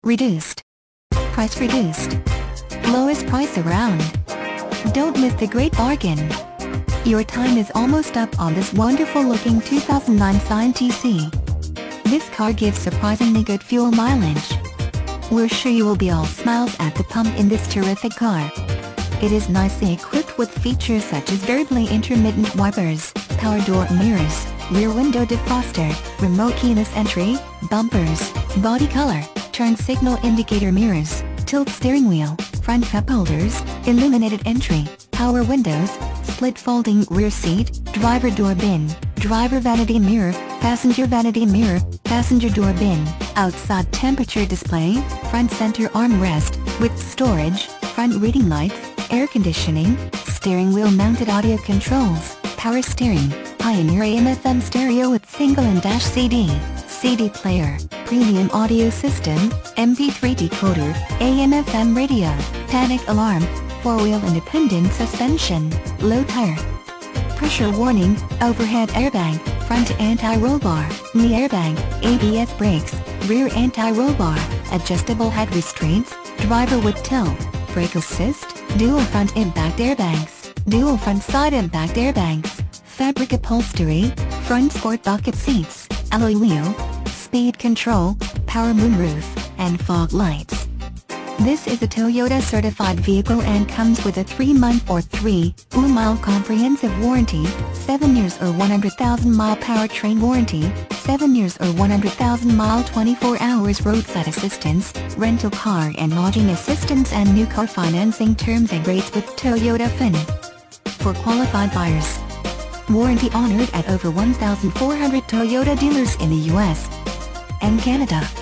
Reduced. Price reduced. Lowest price around. Don't miss the great bargain. Your time is almost up on this wonderful looking 2009 Scion TC. This car gives surprisingly good fuel mileage. We're sure you will be all smiles at the pump in this terrific car. It is nicely equipped with features such as variably intermittent wipers, power door mirrors, rear window defroster, remote keyless entry, bumpers, body color, turn signal indicator mirrors, tilt steering wheel, front cup holders, illuminated entry, power windows, split folding rear seat, driver door bin, driver vanity mirror, passenger door bin, outside temperature display, front center armrest, with storage, front reading lights, air conditioning, steering wheel mounted audio controls, power steering, Pioneer AM/FM stereo with single and dash CD player, premium audio system, MP3 decoder, AM/FM radio, panic alarm, 4-wheel independent suspension, low tire pressure warning, overhead airbag, front anti-roll bar, knee airbag, ABS brakes, rear anti-roll bar, adjustable head restraints, driver with tilt, brake assist, dual front impact airbags, dual front side impact airbags, fabric upholstery, front sport bucket seats, alloy wheel, speed control, power moonroof, and fog lights. This is a Toyota certified vehicle and comes with a 3-month or 3-mile comprehensive warranty, 7 years or 100,000-mile powertrain warranty, 7 years or 100,000-mile 24 hours roadside assistance, rental car and lodging assistance, and new car financing terms and rates with Toyota Fin. For qualified buyers. Warranty honored at over 1,400 Toyota dealers in the US and Canada.